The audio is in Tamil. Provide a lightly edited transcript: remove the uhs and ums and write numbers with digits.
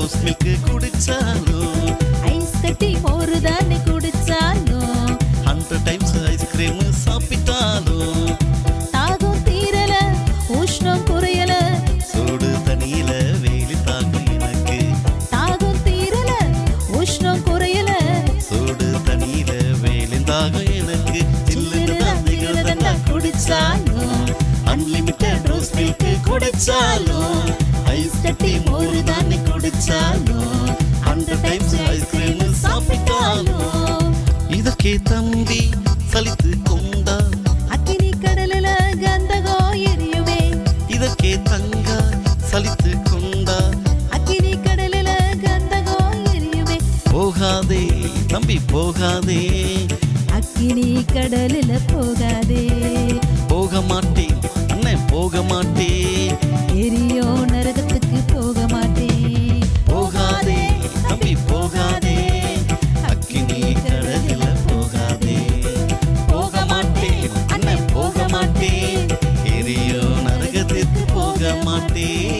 ரோஸ் மில்க் குடிச்சாலும் ஐஸ் கட்டி மோர் தானே குடிச்சாலும் 100 டைம்ஸ் ஐஸ்கிரீம் சாப்பிட்டாலும் தாகம் தீரல உஷ்ணம் குறையல சூடு தண்ணியில வேலி தாக்கும் எனக்கு தாகம் தீரல உஷ்ணம் குறையல சூடு தண்ணியில வேலி தாகும் எனக்கு சில்லுன்னு குடிச்சாலும் அன்லிமிட்டட் ரோஸ் மில்க் குடிச்சாலும் ஐஸ் கட்டி மோர் தானே குடிச்சாலும் 100 டைம்ஸ் ஐஸ்கிரீம் சாப்பிட்டாலும் இதற்கே தம்பி சலித்து கொண்டா அக்கினி கடலில கந்தகம் எரியுமே இதற்கே தங்கா சலித்து கொண்டா அக்கினி கடலில கந்தகம் எரியுமே போகாதே தம்பி போகாதே அக்கினி கடலில போகாதே போக மாட்டேன் அண்ணன் போக மாட்டேன் எரியோ நரகத்துக்கு போக மாட்டேன் போகாதே தம்பி போகாதே அக்கினி கடலில போகாதே போக மாட்டேன் அண்ணன் போக மாட்டேன் எரியோ நரகத்துக்கு போக மாட்டேன்